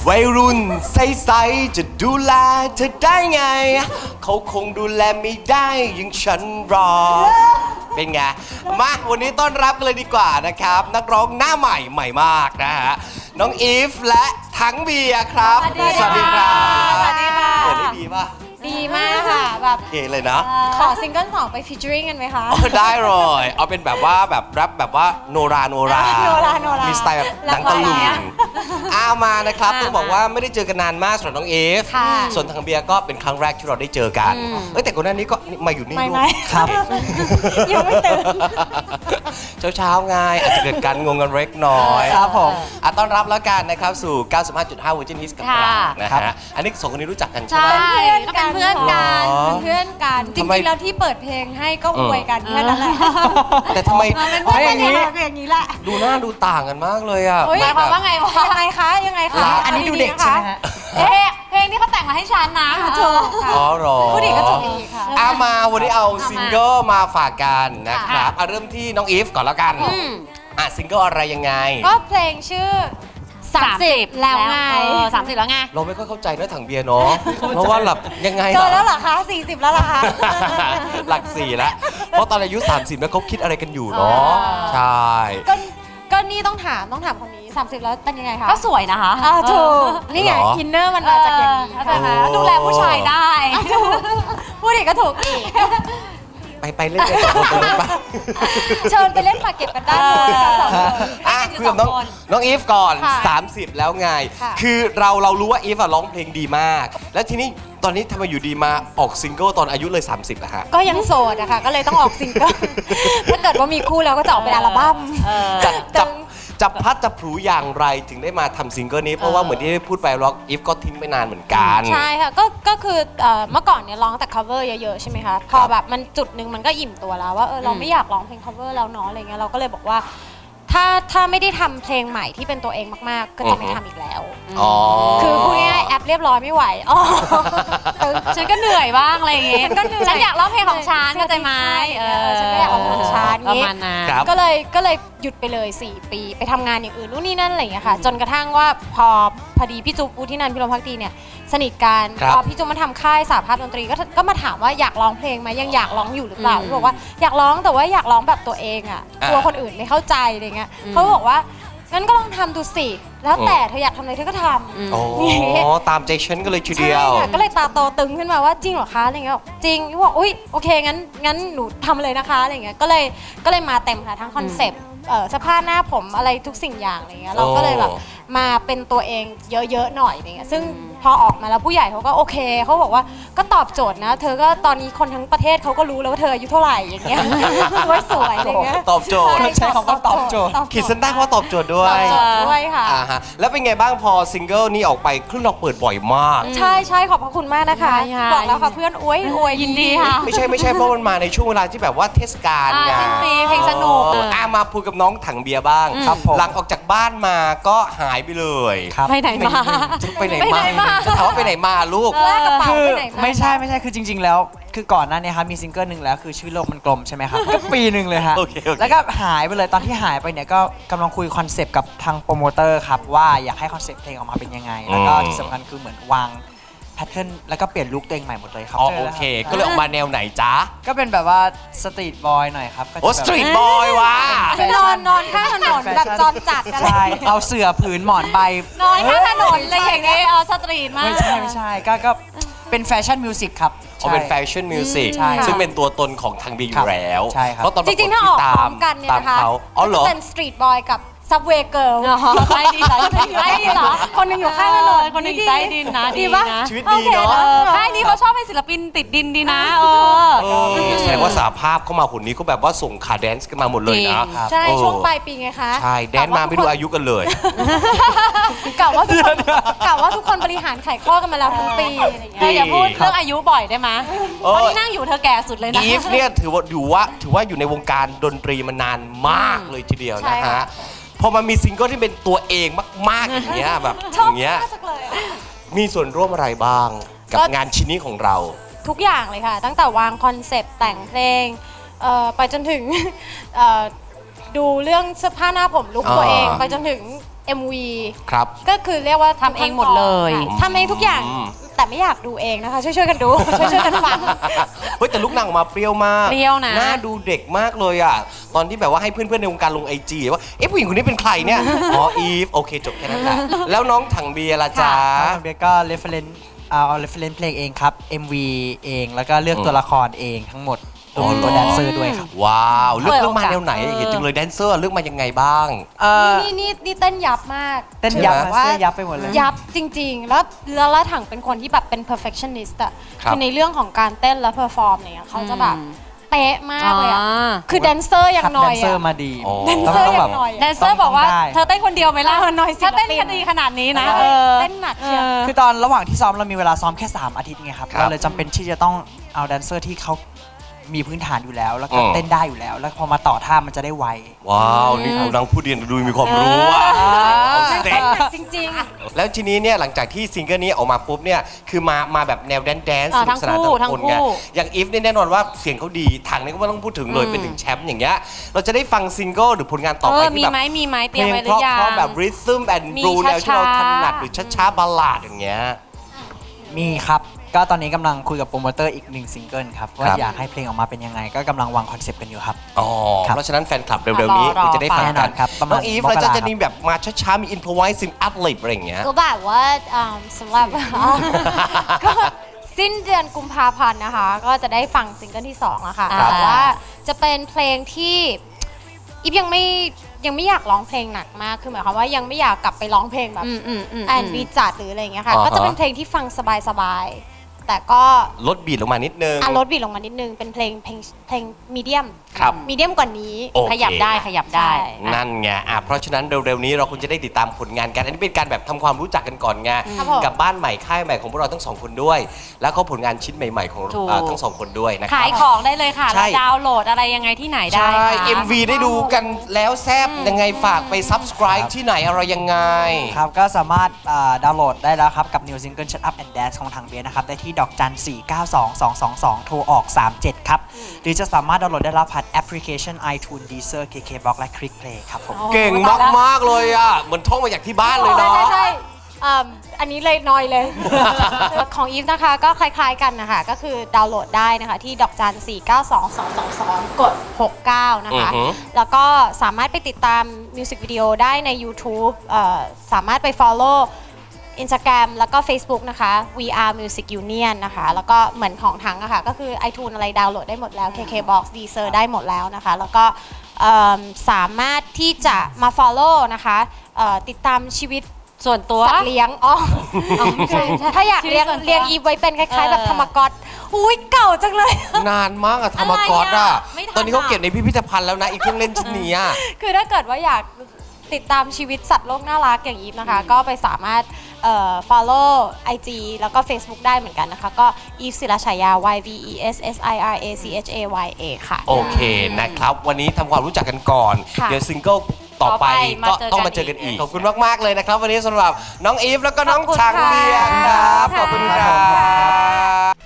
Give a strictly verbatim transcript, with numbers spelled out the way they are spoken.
วัยรุ่นใสๆจะดูแลเธอได้ไงเขาคงดูแลไม่ได้อย่างฉันหรอกเป็นไงมาวันนี้ต้อนรับกันเลยดีกว่านะครับนักร้องหน้าใหม่ใหม่มากนะฮะน้องอีฟและถังเบียร์ครับสวัสดีครับสวัสดีค่ะเปิดได้ดีป่ะดีมากค่ะแบบเก๋เลยนะขอซิงเกิลสองไปฟีเจอริ่งกันไหมคะได้เลยเอาเป็นแบบว่าแบบแรปแบบว่าโนราโนราโนราโนรามีสไตล์แบบหนังตะลุงเอามานะครับต้องบอกว่าไม่ได้เจอกันนานมากสำหรับน้องเอฟส่วนทางเบียร์ก็เป็นครั้งแรกที่เราได้เจอกันเอ้ยแต่ก่อนหน้านี้ก็มาอยู่นี่ด้วยครับยังไม่ตื่นเช้าเช้าไงอาจจะเกิดการงงกันเล็กน้อยครับผมอ่ะต้อนรับแล้วกันนะครับสู่ เก้าสิบห้าจุดห้า Virgin Hits กับเรานะฮะอันนี้สองคนนี้รู้จักกันใช่ไหมใช่ก็เป็นเพื่อนกันเป็นเพื่อนกันจริงๆแล้วที่เปิดเพลงให้ก็อวยกันแค่นั้นแหละแต่ทำไมเป็นเพื่อนอย่างนี้อย่างนี้แหละดูหน้าดูต่างกันมากเลยอ่ะหมายความว่าไงวะยังไงคะยังไงคะอันนี้ดูเด็กใช่ไหมฮะเพลงที่เขาแต่งมาให้ฉันนะถูกค่ะอ๋อหรอผู้ดีก็ถูกอีกค่ะเอามาวันนี้เอาซิงเกิลมาฝากกันนะครับเริ่มที่น้องอีฟก่อนแล้วกันอ่ะซิงเกิลอะไรยังไงก็เพลงชื่อสามสิบแล้วไงสามสิบแล้วไงเราไม่ค่อยเข้าใจนะถังเบียร์เนาะเพราะว่าหลับยังไงเกินแล้วเหรอคะสี่สิบแล้วเหรอคะหลักสี่แล้วเพราะตอนอายุสามสิบแล้วเขาคิดอะไรกันอยู่เนาะใช่ก็ก็นี่ต้องถามต้องถามคนนี้สามสิบแล้วเป็นยังไงคะก็สวยนะคะถูกนี่ไงอินเนอร์มันมาจากอย่างนี้นะคะดูแลผู้ชายได้พูดอีกก็ถูกอีกไปไปเล่นไปสองคนเลยปะเชิญไปเล่นปากเก็บกันได้เลยค่ะสองคนอ่ะคุยกับน้องน้องอีฟก่อนสามสิบแล้วไงคือเราเรารู้ว่าอีฟร้องเพลงดีมากแล้วทีนี้ตอนนี้ทำไมอยู่ดีมาออกซิงเกิลตอนอายุเลยสามสิบอะฮะก็ยังโสดอะค่ะก็เลยต้องออกซิงเกิลถ้าเกิดว่ามีคู่แล้วก็จะออกเป็นอัลบั้มจับจับพัดจับผูอย่างไรถึงได้มาทำซิงเกิลนี้เพราะว่าเหมือนที่ได้พูดไปร็อกอีฟก็ทิ้งไปนานเหมือนกันใช่ค่ะก็ก็คือเมื่อก่อนเนี่ยร้องแต่ cover เยอะๆใช่ไหมคะพอแบบมันจุดหนึ่งมันก็อิ่มตัวแล้วว่าเออเราไม่อยากร้องเพลง cover แล้วเนาะอะไรเงี้ยเราก็เลยบอกว่าถ้าถ้าไม่ได้ทำเพลงใหม่ที่เป็นตัวเองมากๆก็จะไม่ทำอีกแล้วคือพูดง่ายๆแอปเรียบร้อยไม่ไหวอ๋อฉันก็เหนื่อยบ้างอะไรอย่างเงี้ยฉันอยากร้องเพลงของฉันเข้าใจไหมเออฉันก็อยากร้องเพลงของฉันนี้ก็เลยก็เลยหยุดไปเลยสี่ปีไปทำงานอย่างอื่นนู่นนี่นั่นอะไรอย่างเงี้ยค่ะจนกระทั่งว่าพอพอดีพี่จุ๊บอุทินันท์พิรมภักดีเนี่ยสนิทกันพอพี่จุ๊บมาทำค่ายสหภาพดนตรีก็ก็มาถามว่าอยากร้องเพลงไหมยังอยากร้องอยู่หรือเปล่าบอกว่าอยากร้องแต่ว่าอยากร้องแบบตัวเองอ่ะกลัวคนอื่นไม่เข้าใจอะไรเงี้ยเขาบอกว่างั้นก็ลองทำดูสิแล้วแต่เธออยากทำอะไรเธอก็ทำอ๋อตามใจฉันก็เลยทีเดียวก็เลยตาโตตึงขึ้นมาว่าจริงเหรอคะอะไรเงี้ยจริงบอกอุ้ยโอเคงั้นงั้นหนูทำเลยนะคะอะไรเงี้ยก็เลยก็เลยมาเต็มค่ะทั้งคอนเซปต์เสื้อผ้าหน้าผมอะไรทุกสิ่งอย่างอะไรเงี้ยเราก็เลยแบบมาเป็นตัวเองเยอะๆหน่อยอะไรเงี้ยซึ่งพอออกมาแล้วผู้ใหญ่เขาก็โอเคเขาบอกว่าก็ตอบโจทย์นะเธอก็ตอนนี้คนทั้งประเทศเขาก็รู้แล้วว่าเธออายุเท่าไหร่อย่างเงี้ยสวยๆอะไรเงี้ยตอบโจทย์ใช้คำว่าตอบโจทย์ขีดเส้นใต้ว่าตอบโจทย์ด้วยด้วยค่ะแล้วเป็นไงบ้างพอซิงเกิลนี้ออกไปคลื่นเราเปิดบ่อยมากใช่ใช่ขอบพระคุณมากนะคะบอกแล้วค่ะเพื่อนอวยอวยยินดีค่ะไม่ใช่ไม่ใช่เพราะมันมาในช่วงเวลาที่แบบว่าเทศกาลไงเพลงสนุกอ่ะมาพูดกับน้องถังเบียร์บ้างหลังออกจากบ้านมาก็หายไปเลยไปไหนมาไปไหนมาจะถามว่าไปไหนมาลูกคือไม่ใช่ไม่ใช่คือจริงๆแล้วคือก่อนหน้านี้ครับมีซิงเกิลหนึ่งแล้วคือชื่อโลกมันกลมใช่ไหมครับก็ปีหนึ่งเลยฮะแล้วก็หายไปเลยตอนที่หายไปเนี่ยก็กำลังคุยคอนเซปต์กับทางโปรโมเตอร์ครับว่าอยากให้คอนเซปต์เพลงออกมาเป็นยังไงแล้วก็ที่สำคัญคือเหมือนวางแพทเทิร์นแล้วก็เปลี่ยนลุคตัวเองใหม่หมดเลยครับอ๋อโอเคก็เลยออกมาแนวไหนจ๊ะก็เป็นแบบว่าสตรีทบอยหน่อยครับโอ้สตรีทบอยว่ะนอนนอนข้างถนนแบบจอนจัดกันใช่เอาเสื่อผืนหมอนใบนอนข้างถนนอะไรอย่างเงี้ยเอาสตรีทมากไม่ใช่ไม่ใช่ก็ก็เป็นแฟชั่นมิวสิกครับเขาเป็นแฟชั่นมิวสิกซึ่งเป็นตัวตนของทางบีอยู่แล้วเพราะตอนจริงๆถ้าออกพร้อมกันเนี่ยนะคะเป็นสตรีทบอยกับซับเวย์เกิร์ลใต้ดินเหรอใต้ดินเหรอคนหนึ่งอยู่ข้างถนนคนหนึ่งใต้ดินนะดีป่ะชีวิตดีเนาะค่ายนี้เขาชอบให้ศิลปินติดดินดีนะเออแสดงว่าสาภาพเข้ามาคนนี้ก็แบบว่าส่งขาแดนซ์กันมาหมดเลยนะใช่ช่วงปลายปีไงคะใช่แดนมาไม่ดูอายุกันเลยกะว่าทุกคนกะว่าทุกคนบริหารไข่ข้อกันมาแล้วทั้งปีอย่าพูดเรื่องอายุบ่อยได้ไหมเพราะที่นั่งอยู่เธอแก่สุดเลยนะอีฟเนี่ยถือว่าอยู่ว่าถือว่าอยู่ในวงการดนตรีมานานมากเลยทีเดียวนะฮะพอมันมีซิงเกิลที่เป็นตัวเองมากๆอย่างเงี้ยแบบอย่างเงี้ยมีส่วนร่วมอะไรบ้างกับงานชิ้นนี้ของเราทุกอย่างเลยค่ะตั้งแต่วางคอนเซปต์แต่งเพลงไปจนถึงดูเรื่องเสื้อผ้าหน้าผมลุคตัวเองไปจนถึงเอ็ม วีครับก็คือเรียกว่าทำเองหมดเลยทำเองทุกอย่างแต่ไม่อยากดูเองนะคะช่วยๆกันดู ช่วยๆกันฟังเฮ้ยแต่ลูกนางออกมาเปรี้ยวมากเปรี้ยวนะหน้าดูเด็กมากเลยอ่ะตอนที่แบบว่าให้เพื่อนๆในวงการลงไอจีว่าเอ๊ะผู้หญิงคนนี้เป็นใครเนี่ยอ๋ออีฟโอเคจบแค่นั้นแหละแล้วน้องถังเบียร์ล่ะจ๊ะน้องเบียร์ก็ reference เอาเอา reference เพลงเองครับ เอ็ม วี เองแล้วก็เลือกตัวละครเองทั้งหมดรวมตัวแดนเซอร์ด้วยครับว้าวเลือกเลือกมาแนวไหนเออเห็นจังเลยแดนเซอร์เลือกมายังไงบ้างเอ่อนี่นี่นี่เต้นยับมากเต้นยับคือเสื้อยับไปหมดเลยยับจริงๆ แล้วแล้วแล้วถังเป็นคนที่แบบเป็น perfectionist อะครับคือในเรื่องของการเต้นและ perform อะไรเงี้ยเขาจะแบบเป๊ะมากเลยอะอ่าคือแดนเซอร์ยังคัดหน่แดอยนเซออะร์มาดีอ๋อแดนเซอร์ต้ยัแบบงหน่อยแดนเซอร์บอกว่าต้องได้เธอเต้นคนเดียวไหมล่ะเออหน่อยศิลปินถ้าเต้นคดีขนาดนี้นะเอเอออเต้นหนักเชียวคือตอนระหว่างที่ซ้อมเรามีเวลาซ้อมแค่สามอาทิตย์ไงครับครับเราเลยจำเป็นที่จะต้องเอาแดนเซอร์ที่เขามีพื้นฐานอยู่แล้ว แล้วก็อืมเต้นได้อยู่แล้ว แล้วพอมาต่อท่ามันจะได้ไวว้าวนี่คุณนางผู้เรียนดูมีความรู้อ่ะเอาสิเต้นหนักจริงแล้วทีนี้เนี่ยหลังจากที่ซิงเกิลนี้ออกมาปุ๊บเนี่ยคือมามาแบบแนวแดนแดนอ่าสนุกสนานทั้งคู่ทั้งคนไงทั้งคู่อย่างอีฟนี่แน่นอนว่าเสียงเขาดีถังนี่ก็ไม่ต้องพูดถึงเลยอืมเป็นถึงแชมป์อย่างเงี้ยเราจะได้ฟังซิงเกิลหรือผลงานต่อเอไปอมีที่แบบไหมมีไหมเตเพรีลยมงไว้หเพรือราะยังเพราะแบบริทึมแอนด์มีบลูแนวที่เราถช้าๆนัดหรือช้าๆบัลลาดอย่างเงี้ยมีครับ ก็ตอนนี้กำลังคุยกับโปรโมเตอร์อีกหนึ่งซิงเกิลครับว่าครับอยากให้เพลงออกมาเป็นยังไง ก็กำลังวางคอนเซปต์กันอยู่ครับอ๋อครับเพราะฉะนั้นแฟนคลับเร็วๆนี้รอรอคุณจะได้ฟังแน่นกัอน นครับประมาณน้องอีฟมกราเราจะคจะรับมีแบบมาช้าๆมี improvising ad lib อะไรอย่างเงี้ยๆ ก็แบบว่าอืมสำหรับ ก็สิ้นเดือนกุมภาพันธ์นะคะ ก็จะได้ฟังซิงเกิลที่สองแล้วค่ะครับแต่ว่าจะเป็นเพลงที่อีฟยังไม่ยังไม่อยากร้องเพลงหนักมากคือหมายความว่ายังไม่อยากกลับไปร้องเพลงแบบอืมอืมอืมแอนบีจัดหรืออะไรอย่างเงี้ยค่ะอ่าฮะก็จะเป็นเพลงที่ฟังสบายๆแต่ก็ลดบีทลงมานิดนึงอ่ะลดบีทลงมานิดนึงเป็นเพลงเพลงเพลงมีเดียมครับมีเดียมกว่านี้โอเคขยับได้ขยับได้ใช่นั่นไงอ่ะเพราะฉะนั้นเร็วๆนี้เราคงจะได้ติดตามผลงานกัน อันนี้เป็นการแบบทำความรู้จักกันก่อนไงครับผมกับบ้านใหม่ค่ายใหม่ของพวกเราทั้งสองคนด้วย แล้วก็ผลงานชิ้นใหม่ ๆ ของถูกอ่าทั้งสองคนด้วยนะครัขายของได้เลยค่ะใช่แล้วดาวน์โหลดอะไรยังไงที่ไหนได้ใช่ค่ะเอ็ม วี ได้ดูกันแล้วแซบยังไงฝากไป subscribe ที่ไหนอะไรยังไงครับก็สามารถอ่าดาวน์โหลดได้แล้วครับ กับ New Single Shut Up and Dance ของทางเบียร์นะครับ ได้ที่ดอกจัน สี่ เก้า สอง สอง สอง สอง โทรออก สาม เจ็ด ครับ หรือจะสามารถดาวน์โหลดได้รับผ่านแอปพลิเคชัน iTunes Deezer เค เค บ็อกซ์ และ Click Play ครับผมเก่งมากๆเลยอ่ะเหมือนท่องมาจากที่บ้านเลยเนาะใช่ใช่อ่าอันนี้เลยนอยเลย ของอีฟนะคะก็คล้ายๆกันนะคะ ก็คือดาวน์โหลดได้นะคะ ที่ดอกจัน สี่ เก้า สอง สอง สอง สอง กด หก เก้า นะคะอือฮึแล้วก็สามารถไปติดตามมิวสิกวิดีโอได้ใน YouTube เอ่อสามารถไป follow Instagram แล้วก็ Facebook นะคะ วี อาร์ Music Union นะคะ แล้วก็เหมือนของทั้งอะค่ะ ก็คือ iTunes อะไรดาวน์โหลดได้หมดแล้ว เค เค บ็อกซ์ Deezer ได้หมดแล้วนะคะ แล้วก็เอิ่มสามารถที่จะมา follow นะคะเอ่อติดตามชีวิตส่วนตัวสัตว์เลี้ยง อ๋อถ้าอยากเลี้ยงชีวิตส่วนตัวเลี้ยงอีฟไว้เป็นคล้ายๆ แบบเออธรรมก๊อตอุ้ยเก่าจังเลยนานมากอะธรรมกอดอะไรอะอะไม่ทันตอนนี้เขาอะเก็บในพิพิธภัณฑ์แล้วนะอีกเครื่องเล่นชิ้นนี้อะคือถ้าเกิดว่าอยากติดตามชีวิตสัตว์โลกน่ารักอย่างอีฟนะคะ ก็ไปสามารถเอ่อ follow ไอ จี แล้วก็ Facebook ได้เหมือนกันนะคะ ก็อีฟศิลาฉายา Y V E S S I R A C H A Y A ค่ะโอเคนะครับ วันนี้ทำความรู้จักกันก่อนค่ะเดี๋ยวซิงเกิลต่อไปต่อไปก็มาเจอกันต้องมาเจอกันอีอีกกขอบคุณมาก ๆ เลยนะครับ วันนี้สำหรับน้องอีฟแล้วก็น้องขอบคุณช้างเบียร์ค่ะครับ ขอบคุณครับ